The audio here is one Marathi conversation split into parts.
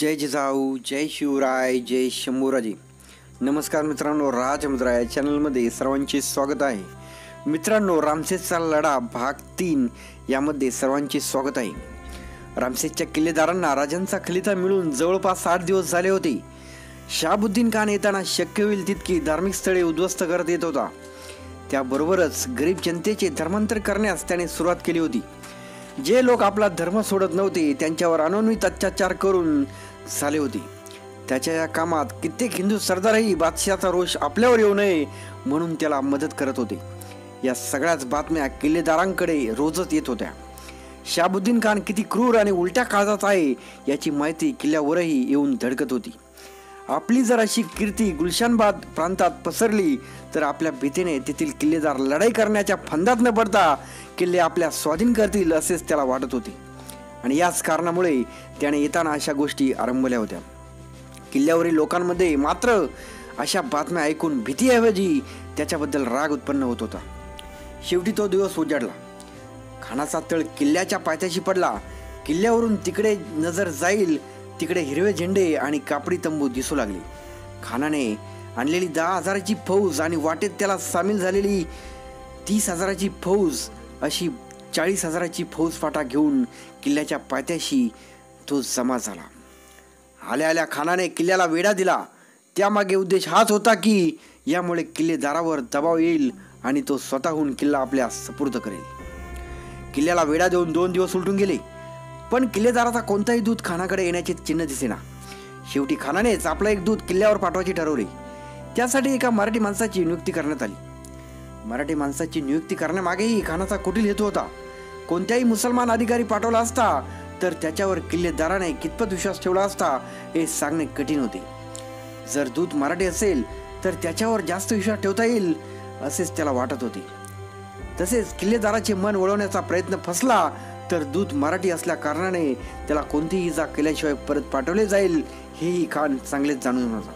जय जिजाऊ, जय शिवराय, जय शंभूराजे. नमस्कार मित्रांनो, राजमुद्रा या चॅनलमध्ये सर्वांचे स्वागत आहे. मित्रांनो, रामसेसचा लढा भाग 3 यामध्ये सर्वांचे स्वागत आहे. रामसेसच्या किल्लेदारांना राजांचा खलिता मिळून जवळपास 8 दिवस झाले होते. शहाबुद्दीन खान येताना शक्य होईल तितकी धार्मिक स्थळे उद्ध्वस्त करत येत होता. त्याबरोबरच गरीब जनतेचे धर्मांतर करण्यास त्याने सुरुवात केली होती. जे लोक आपला धर्म सोडत नव्हते त्यांच्यावर अनन्वित अत्याचार करून झाले होते. त्याच्या या कामात कित्येक हिंदू सरदारही बादशाहचा रोष आपल्यावर येऊ नये म्हणून त्याला मदत करत होते. या सगळ्याच बातम्या किल्लेदारांकडे रोजच येत होत्या. शहाबुद्दीन खान किती क्रूर आणि उलट्या काळजात आहे याची माहिती किल्ल्यावरही येऊन धडकत होती. आपली जर अशी कीर्ती गुलशानबाद प्रांतात पसरली तर आपल्या भीतीने तेथील किल्लेदार लढाई करण्याच्या फंदात न पडता किल्ले आपल्या स्वाधीन करतील असेच त्याला वाटत होते. आणि याच कारणामुळे त्याने येताना अशा गोष्टी आरंभल्या होत्या. किल्ल्यावरील लोकांमध्ये मात्र अशा बातम्या ऐकून भीतीऐवजी त्याच्याबद्दल राग उत्पन्न होत होता. शेवटी तो दिवस उजाडला. खानाचा तळ किल्ल्याच्या पायथ्याशी पडला. किल्ल्यावरून तिकडे नजर जाईल तिकडे हिरवे झेंडे आणि कापडी तंबू दिसू लागले. खानाने आणलेली 10,000ची फौज आणि वाटेत त्याला सामील झालेली 30,000ची फौज अशी 40,000ची फौज फाटा घेऊन किल्ल्याच्या पायथ्याशी तो जमा झाला. आल्या आल्या खानाने किल्ल्याला वेढा दिला. त्यामागे उद्देश हाच होता की यामुळे किल्लेदारावर दबाव येईल आणि तो स्वतःहून किल्ला आपल्या सुपूर्द करेल. किल्ल्याला वेढा देऊन 2 दिवस उलटून गेले पण किल्लेदाराचा कोणताही दूत खानाकडे येण्याचे चिन्ह दिसेना. शेवटी खानानेच आपला एक दूत किल्ल्यावर पाठवायचे ठरवले. त्यासाठी एका मराठी माणसाची नियुक्ती करण्यात आली. मराठी माणसाची नियुक्ती करण्यामागेही खानाचा कुटील हेतू होता. कोणत्याही मुसलमान अधिकारी पाठवला असता तर त्याच्यावर किल्लेदाराने कितपत विश्वास ठेवला असता हे सांगणे कठीण होते. जर दूत मराठी असेल तर त्याच्यावर जास्त विश्वास ठेवता येईल असेच त्याला वाटत होते. तसेच किल्लेदाराचे मन वळवण्याचा प्रयत्न फसला तर दूत मराठी असल्या कारणाने त्याला कोणतीही इजा केल्याशिवाय परत पाठवले जाईल हेही खान चांगलेच जाणून होता.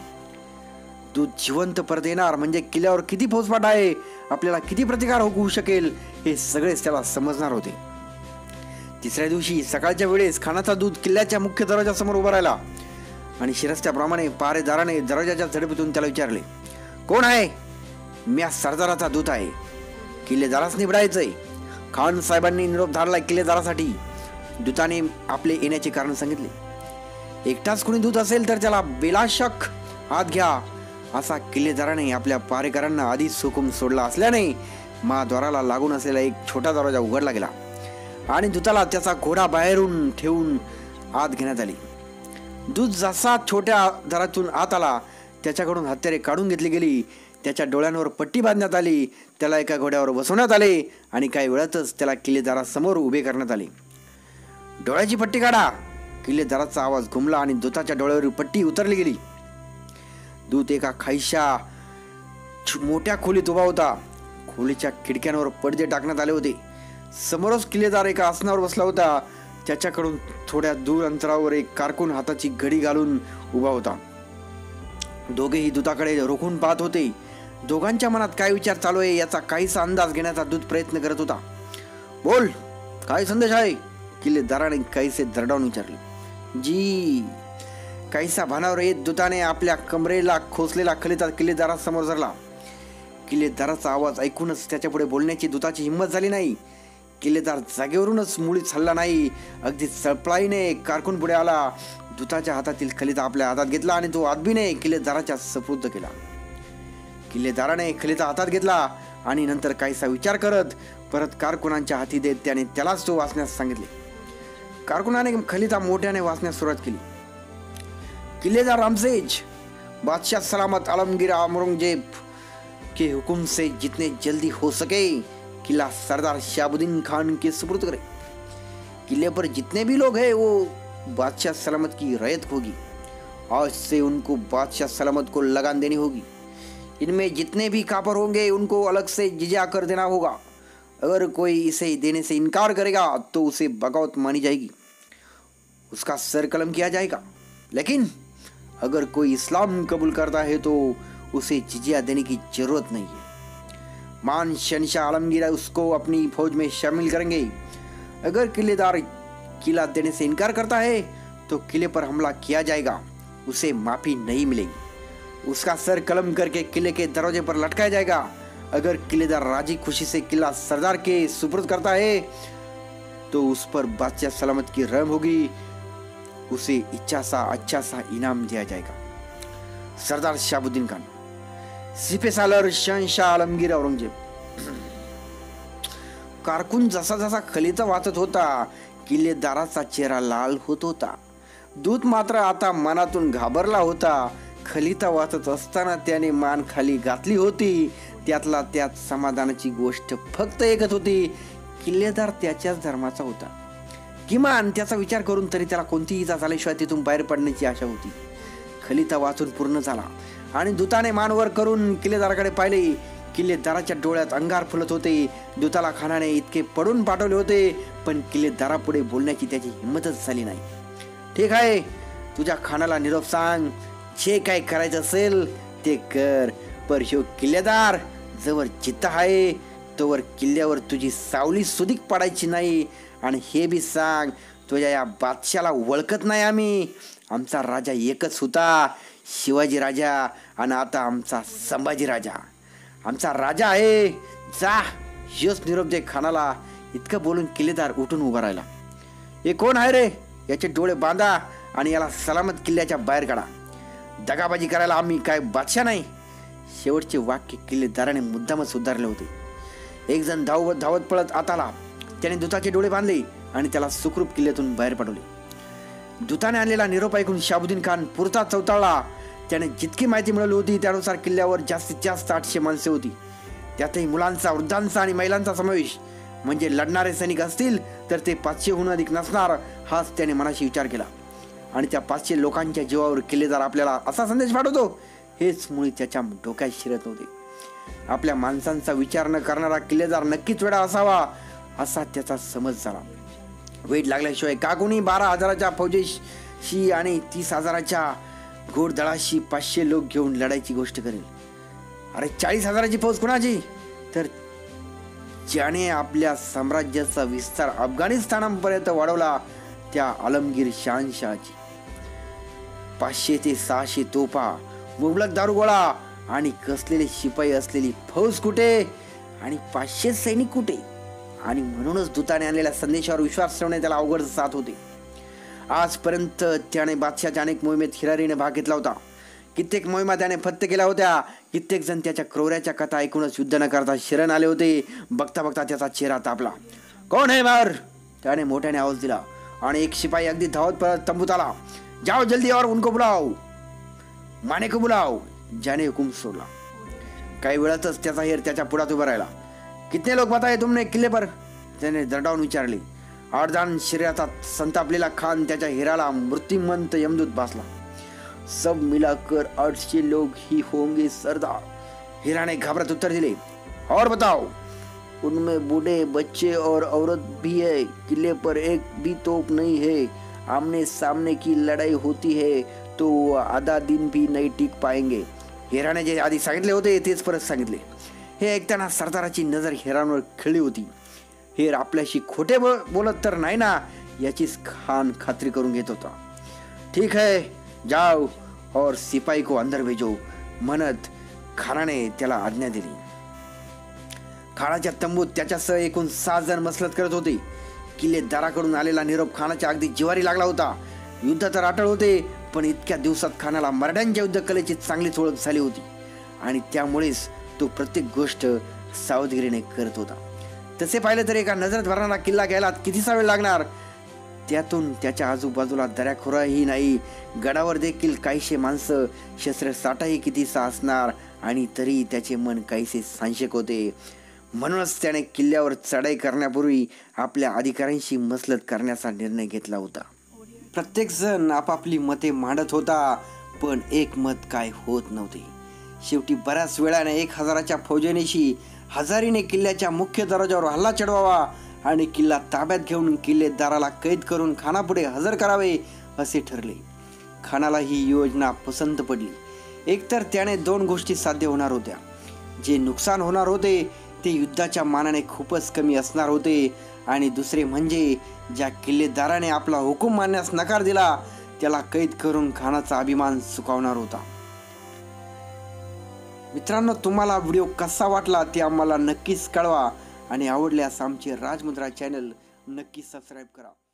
दूत जिवंत परत येणार म्हणजे किल्ल्यावर किती फौजफाट आहे, आपल्याला किती प्रतिकार होऊ शकेल हे सगळेच त्याला समजणार होते. तिसऱ्या दिवशी सकाळच्या वेळेस खानाचा दूत किल्ल्याच्या मुख्य दरवाजासमोर उभा राहिला आणि शिरस्त्याप्रमाणे पहारेदाराने दरवाजाच्या झडपीतून त्याला विचारले, कोण आहे? मी या सरदाराचा दूत आहे. किल्लेदारास निवडायचंय. खान साहेबांनी निरोप धाडला किल्लेदारासाठी. दूताने आपले येण्याचे कारण सांगितले. एकटाच कोणी दूत असेल तर त्याला बेलाशक आत घ्या असा किल्लेदाराने आपल्या पहारेकरांना आधीच हुकूम सोडला असल्याने महाद्वाराला लागून असलेला एक छोटा दरवाजा उघडला गेला आणि दूताला त्याचा घोडा बाहेरून ठेवून आत घेण्यात आली. दूत जसा छोट्या दारातून आत आला त्याच्याकडून हत्यारे काढून घेतली गेली. त्याच्या डोळ्यांवर पट्टी बांधण्यात आली. त्याला एका घोड्यावर बसवण्यात आले आणि काही वेळातच त्याला किल्लेदारासमोर उभे करण्यात आले. डोळ्याची पट्टी काढा. किल्लेदाराचा आवाज घुमला आणि दूताच्या डोळ्यावरील पट्टी उतरली गेली. दूत एका खाईशा मोठ्या खोलीत उभा होता. खोलीच्या खिडक्यांवर पडदे टाकण्यात आले होते. समोरच किल्लेदार एका आसनावर बसला होता. त्याच्याकडून थोड्या दूर अंतरावर एक कारकून हाताची घडी घालून उभा होता. दोघेही दूताकडे रोखून पाहत होते. दोघांच्या मनात काय विचार चालू आहे याचा काहीसा अंदाज घेण्याचा दूत प्रयत्न करत होता. बोल, काय संदेश आहे? किल्लेदाराने काहीसे दरडावून विचारले. जी. काहीसा भानावर येत दूताने आपल्या कमरेला खोचलेला खलिता किल्लेदारासमोर धरला. किल्लेदाराचा आवाज ऐकूनच त्याच्यापुढे बोलण्याची दूताची हिंमत झाली नाही. किल्लेदार जागेवरूनच मुळीच हलला नाही. अगदी सळपळाईने कारकून पुढे आला. दूताच्या हातातील खलिता आपल्या हातात घेतला आणि तो आदबीने किल्लेदाराच्या सुपूर्द केला. किल्लेदाराने खलिता हातात घेतला आणि नंतर काहीसा विचार करत परत कारकुनांच्या हाती देत त्याने त्यालाच तो वाचण्यास सांगितले. कारकुनाने खलिता मोठ्याने वाचण्यास सुरुवात केली. किल्लेदार रामसेज, बादशाह सलामत आलमगीर औरंगजेब के हुक्म से जितने जल्दी हो सके किला सरदार शहाबुद्दीन खान के सुपुर्द करे. किले पर जितने भी लोग हैं वो बादशाह सलामत की रैयत होगी. आज से उनको बादशाह सलामत को लगान देनी होगी. इनमें जितने भी कापर होंगे उनको अलग से जिज़्या कर देना होगा. अगर कोई इसे देने से इनकार करेगा तो उसे बगावत मानी जाएगी, उसका सर कलम किया जाएगा. लेकिन अगर कोई इस्लाम कबूल करता है तो उसे जिज़्या देने की जरूरत नहीं है. मान शहनशाह आलमगीर उसको अपनी फौज में शामिल करेंगे. अगर किलेदार किला देने से इनकार करता है तो किले पर हमला किया जाएगा, उसे माफी नहीं मिलेगी। उसका सर कलम करके किले के दरवाजे पर लटकाया जाएगा। अगर किलेदार राजी खुशी से किला सरदार के सुपुर्द करता है तो उस पर बादशाह सलामत की रहम होगी, उसे इच्छा सा अच्छा सा इनाम दिया जाएगा। सरदार शहाबुद्दीन खान, सिपे सालर शहनशाह आलमगीर औरंगजेब। कारकून जसा जसा खलीता वाचत होता किल्लेदाराचा चेहरा लाल होत होता। दूत मात्र आता मनातून घाबरला होता। खलीता वाचत असताना त्याने मान खाली घातली होती। त्यातला त्यात समाधानाची गोष्ट फक्त एकच होती, किल्लेदार त्याच्याच धर्माचा होता। किमान त्याचा विचार करून तरी त्याला कोणतीही इजा झाल्याशिवाय तिथून बाहेर पडण्याची आशा होती। खलीता वाचून पूर्ण झाला आणि दूताने मान वर करून किल्लेदाराकडे पाहिले। किल्लेदाराच्या डोळ्यात अंगार फुलत होते। दूताला खानाने इतके पडून पाठवले होते, पण किल्लेदारापुढे बोलण्याची त्याची हिंमतच झाली नाही। ठीक आहे, तुझ्या खानाला निरोप सांग, जे काय करायचं असेल ते कर, पर ह्यो किल्लेदार जवळ चित्त आहे तोवर किल्ल्यावर तुझी सावली सुधीक पडायची नाही। आणि हे बी सांग, तुझ्या या बादशाला ओळखत नाही आम्ही। आमचा राजा एकच होता, शिवाजी राजा, आणि आता आमचा संभाजी राजा आमचा राजा आहे। जा, योच निरोप दे खानाला। इतकं बोलून किल्लेदार उठून उभा राहिला। हे कोण आहे रे? याचे डोळे बांधा आणि याला सलामत किल्ल्याच्या बाहेर काढा। दगाबाजी करायला आम्ही काय बादशाह नाही? शेवटचे वाक्य किल्लेदाराने मुद्दामच सुधारले होते। एक जण धावत पळत आत आला। त्याने दूताचे डोळे बांधले आणि त्याला सुखरूप किल्ल्यातून बाहेर पडवले। दूताने आणलेला निरोप ऐकून शहाबुद्दीन खान पुरता चवताळला। त्याने जितकी माहिती मिळवली होती त्यानुसार किल्ल्यावर जास्तीत जास्त 800 माणसे होती। त्यातही मुलांचा, वृद्धांचा आणि महिलांचा समावेश। म्हणजे लढणारे सैनिक असतील तर ते 500हून अधिक नसणार, हाच त्याने मनाशी विचार केला। आणि त्या 500 लोकांच्या जीवावर किल्लेदार आपल्याला असा संदेश पाठवतो, हेच मुळी त्याच्या डोक्यात शिरत नव्हते। आपल्या माणसांचा विचार न करणारा किल्लेदार नक्कीच वेडा असावा, असा त्याचा समज झाला। वेळ लागल्याशिवाय का कोणी 12,000च्या फौजेशी आणि 30,000च्या घोडदळाशी 500 लोक घेऊन लढायची गोष्ट करेल? अरे 40,000ची फौज कोणाची? तर ज्याने आपल्या साम्राज्याचा विस्तार अफगाणिस्तानापर्यंत वाढवला त्या आलमगीर शहानशाहची। 500 ते 600 तोफा, मुबलक दारुगोळा आणि कसलेले शिपाई असलेली फौज कुठे आणि 500 सैनिक कुठे? आणि म्हणूनच दूताने आणलेल्या संदेशावर विश्वास ठेवणे त्याला अवघड जात होते। आजपर्यंत त्याने बादशाहच्या अनेक मोहिमेत हिरारीने भाग घेतला होता। कित्येक मोहिमा त्याने फत्ते केल्या होत्या। कित्येक जण त्याच्या क्रौर्याच्या कथा ऐकूनच युद्ध न करता शरण आले होते। बघता बघता त्याचा चेहरा तापला। कोण है बाहर? त्याने मोठ्याने आवाज दिला आणि एक शिपाई अगदी धावत पळत तंबूत आला। जाओ जल्दी और उनको बुलाओ, माने को बुलाओ, ज्याने हुकुम सोडला। काही वेळातच त्याचा हेर त्याच्या पुढात उभा राहिला। कितने लोग बताए तुमने किल्ले पर? त्याने दरडावून विचारले। अर्धान शरीरात संतापलेला खान त्याच्या हिराला मृत्युमंत यमदूत भासला। सब मिलाकर 800 लोग ही होंगे सरदार, हिराने घबरात उत्तर दिले। और बताओ? उनमें बूढ़े, बच्चे और औरत भी है। किले पर एक भी तोप नहीं है। आमने सामने की लड़ाई होती है तो आधा दिन भी नहीं टिक पाएंगे। हिराने जे आधी सांगितले होते तेच परत सांगितले। हे ऐकताना सरदाराची नजर हिरांवर खिळली होती। हेर आपल्याशी खोटे बोलत तर नाही ना, याचीच खान खात्री करून घेत होता। ठीक है, जाओ और सिपाही को अंदर भेजो, म्हणत खानाने त्याला आज्ञा दिली। खानाच्या तंबूत त्याच्यासह एकूण 6 जण मसलत करत होते। किल्लेदाराकडून आलेला निरोप खानाच्या अगदी जिवारी लागला होता। युद्ध तर अटळ होते, पण इतक्या दिवसात खानाला मराठ्यांच्या युद्ध कलेची चांगलीच ओळख झाली होती आणि त्यामुळेच तो प्रत्येक गोष्ट सावधगिरीने करत होता। तसे पाहिलं तर एका नजरेत भरणारा किल्ला घ्यायला कितीसा वेळ लागणार? त्यातून त्याच्या आजूबाजूला दऱ्याखोराही नाही, गडावर देखील काहीशे माणसं, शस्त्रसाठाही कितीसा असणार, आणि तरी त्याचे मन काहीसे सांशक होते। म्हणूनच त्याने किल्ल्यावर चढाई करण्यापूर्वी आपल्या अधिकाऱ्यांशी मसलत करण्याचा निर्णय घेतला होता। प्रत्येक जण आपापली मते मांडत होता, पण एक मत काय होत नव्हते। शेवटी बऱ्याच वेळाने 1000च्या फौजेनेशी हजारीने किल्ल्याच्या मुख्य दरवाजावर हल्ला चढवावा आणि किल्ला ताब्यात घेऊन किल्लेदाराला कैद करून खानापुढे हजर करावे असे ठरले। खानाला ही योजना पसंत पडली। एकतर त्याने 2 गोष्टी साध्य होणार होत्या। जे नुकसान होणार होते ते युद्धाच्या मानाने खूपच कमी असणार होते, आणि दुसरे म्हणजे ज्या किल्लेदाराने आपला हुकूम मानण्यास नकार दिला त्याला कैद करून खानाचा अभिमान सुकावणार होता. मित्रांनो, तुम्हाला व्हिडिओ कसा वाटला ते आम्हाला नक्कीच कळवा आणि आवडल्यास आमचे राजमुद्रा चॅनल नक्की सबस्क्राईब करा.